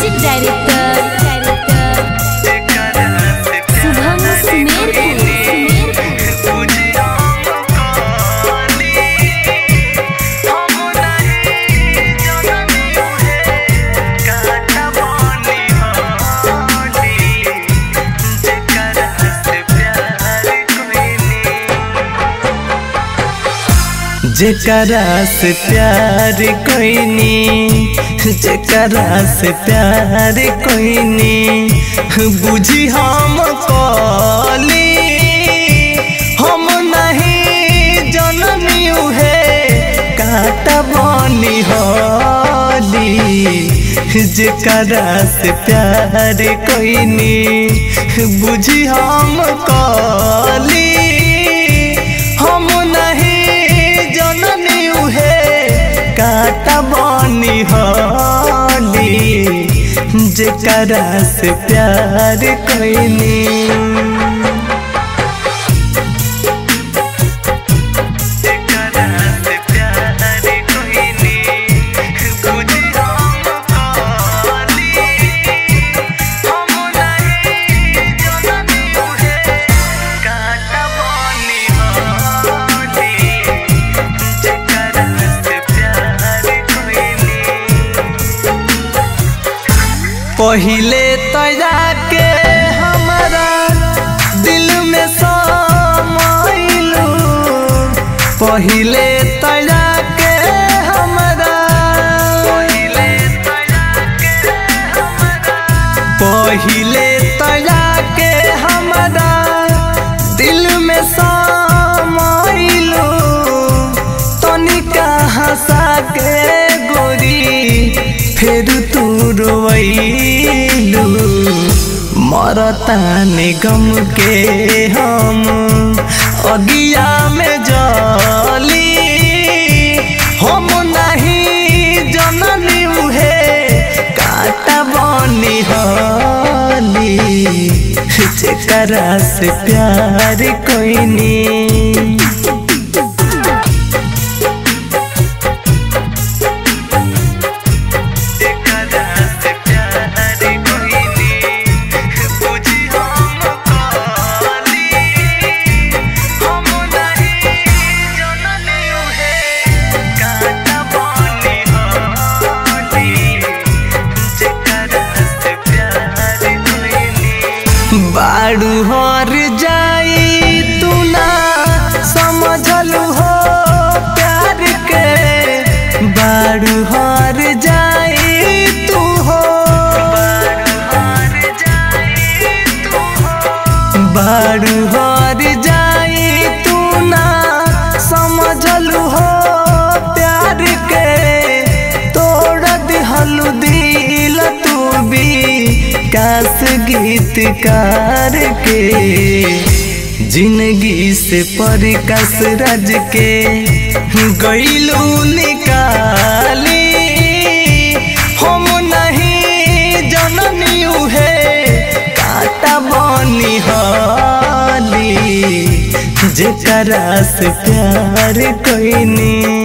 Music director Shubham Sumerpur. जेकरा से प्यार कोइनी, जेकरा से प्यार कोइनी, बुझी हम कली हम नहीं जननी है काटा बनी होली। जेकरा से प्यार कोइनी, बुझी हम कली हम काटा बनी होली। जेकरा से प्यार कोइनी, पहिले तया के हमारा दिल में समाइलू, पहिले तया के हमारा, पहिले तया के हमारा दिल में समाइलू। तनिका हंसा के गोरी फिर तू रोइलू। मरता निगम के हम अगिया में जली, हम नहीं जननी है काटा बनी होली। जेकरा से प्यार कोइनी, बाड़ू हर जाई तू ना समझलू हो प्यार के, बाड़ू हर जाई तू हो, बाड़ू हर जाई तू ना समझलू हो प्यार के। तोड़ दिहलू दिल तू भी कास गीतकार के, जिंदगी से परिकस राज के गईलू निकाली। हम नहीं जननी है काटा बनी होली। जेकरा से प्यार कोइनी।